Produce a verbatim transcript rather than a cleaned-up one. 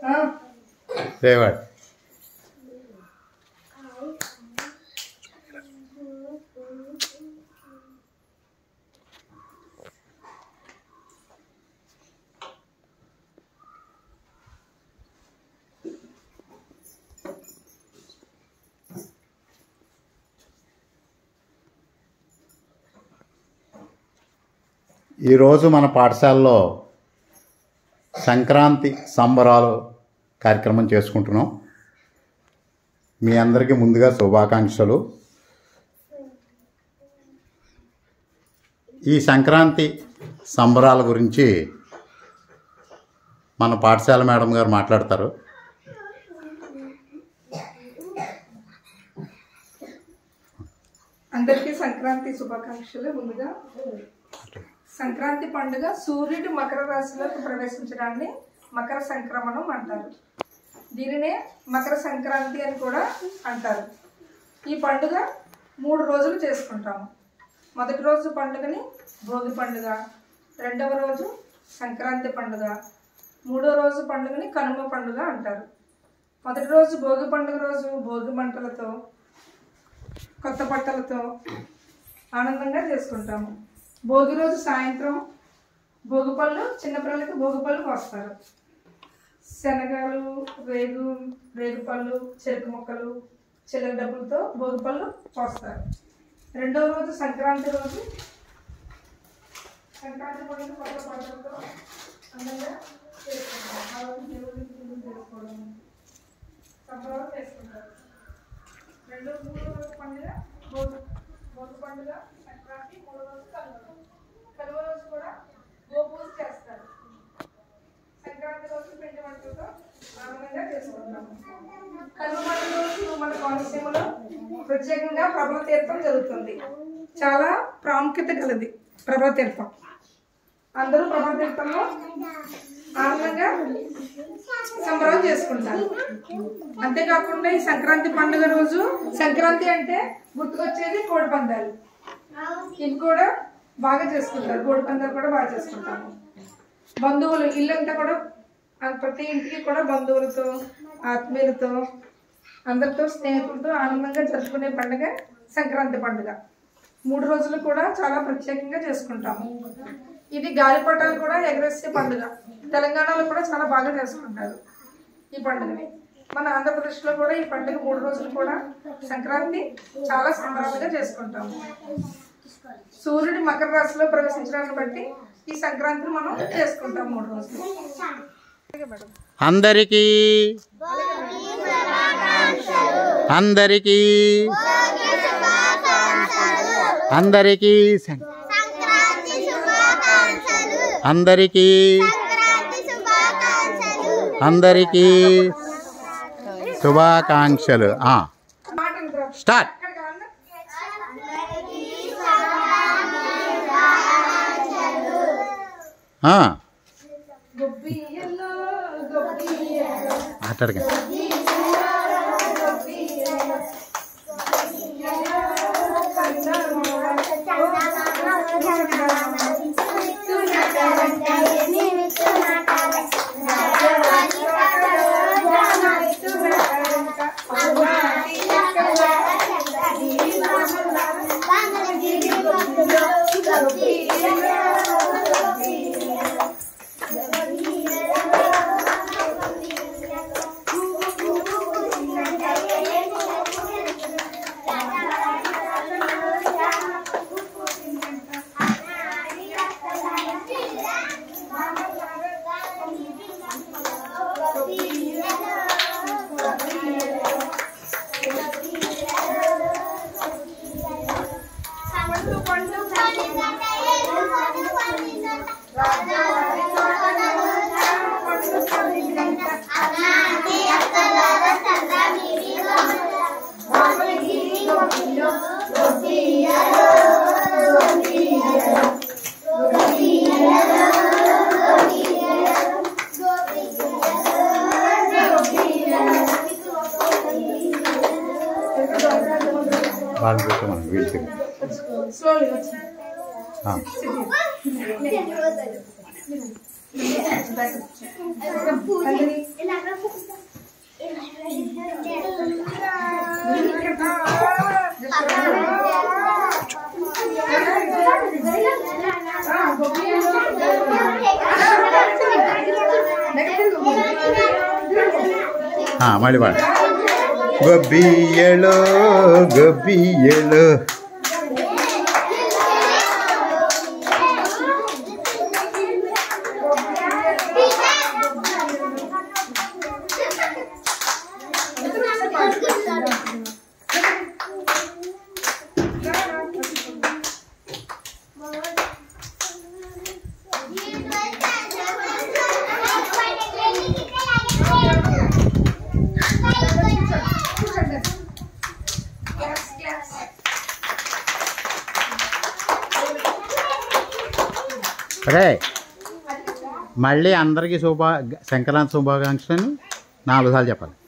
రేవాడ్ ఈరోజు మన పాఠశాలలో సంక్రాంతి సంబరాలు కార్యక్రమం చేసుకుంటున్నాం. మీ అందరికీ ముందుగా శుభాకాంక్షలు. ఈ సంక్రాంతి సంబరాల గురించి మన పాఠశాల మేడం గారు మాట్లాడతారు. అందరికీ సంక్రాంతి శుభాకాంక్షలు. ముందుగా సంక్రాంతి పండుగ సూర్యుడు మకర రాశిలోకి ప్రవేశించడాన్ని మకర సంక్రమణం అంటారు. దీనినే మకర సంక్రాంతి అని కూడా అంటారు. ఈ పండుగ మూడు రోజులు చేసుకుంటాము. మొదటి రోజు పండుగని భోగి పండుగ, రెండవ రోజు సంక్రాంతి పండుగ, మూడో రోజు పండుగని కనుమ పండుగ అంటారు. మొదటి రోజు భోగి పండుగ రోజు భోగి మంటలతో కొత్త బట్టలతో ఆనందంగా చేసుకుంటాము. భోగి రోజు సాయంత్రం భోగి పళ్ళు, చిన్నపిల్లలకి భోగి పళ్ళు పోస్తారు. శనగలు, రేగు రేగు పళ్ళు, చెరుకు ముక్కలు, చిల్లర డబ్బులతో భోగి పళ్ళు పోస్తారు. రెండవ రోజు సంక్రాంతి రోజు సంక్రాంతి పండుగ కొత్త బట్టలతో అందంగా చేసుకుంటారు. ఆ రోజు దేవుడికి పూజలు చేసుకోవడం, సంబరాలు చేసుకుంటారు. రెండు మూడో రోజు పండుగ భోగి భోగి పండుగ, సంక్రాంతి. మూడో రోజు కనుమ. కనుమ రోజు కూడా గోపూజ చేస్తారు. సంక్రాంతి రోజు పిండి వంటలతో ఆనందంగా చేసుకుంటాము. కనుమ పండుగ రోజు మన కోనసీమలో ప్రత్యేకంగా ప్రభల తీర్థం జరుగుతుంది. చాలా ప్రాముఖ్యత కలది ప్రభల తీర్థం. అందరూ ప్రభల తీర్థంలో ఆనందంగా సంబరం చేసుకుంటారు. అంతేకాకుండా ఈ సంక్రాంతి పండుగ రోజు, సంక్రాంతి అంటే గుర్తుకొచ్చేది కోడి పందాలు. ఇవి కూడా బాగా చేసుకుంటారు. కోడి పందాలు కూడా బాగా చేసుకుంటాము. బంధువులు ఇల్లంతా కూడా ప్రతి ఇంటికి కూడా బంధువులతో, ఆత్మీయులతో, అందరితో, స్నేహితులతో ఆనందంగా జరుపుకునే పండుగ సంక్రాంతి పండుగ. మూడు రోజులు కూడా చాలా ప్రత్యేకంగా చేసుకుంటాము. ఇది గాలిపటాలు కూడా ఎగరేసే పండుగ. తెలంగాణలో కూడా చాలా బాగా చేసుకుంటారు ఈ పండుగని. మన ఆంధ్రప్రదేశ్లో కూడా ఈ పండుగ మూడు రోజులు కూడా సంక్రాంతి చాలా సంబరాలుగా చేసుకుంటాము. సూర్యుడు మకర రాశిలో ప్రవేశించడాన్ని బట్టి ఈ సంక్రాంతిని మనం చేసుకుంటాం మూడు రోజులు. అందరికీ అందరికీ అందరికీ అందరికీ అందరికీ శుభాకాంక్షలు. స్టార్ట్. మాట్లాడగా వాళ్ళు పెట్టే మనం వీళ్ళు మళ్ళీ పాడు. గొబ్బియ్యలో గొబ్బియ్యలో రే మళ్ళీ అందరికీ శుభ సంక్రాంతి శుభాకాంక్షలు నాలుగు సార్లు చెప్పాలి.